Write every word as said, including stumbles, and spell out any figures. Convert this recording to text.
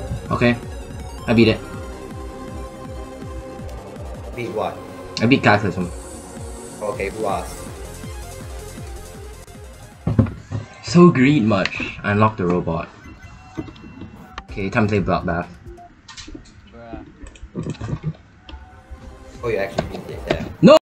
Okay. I beat it. Beat what? I beat Cataclysm. Okay, who asked? So greed much. I unlocked the robot. Okay, time to play Bloodbath. Bruh. Oh, you actually beat it, yeah. No!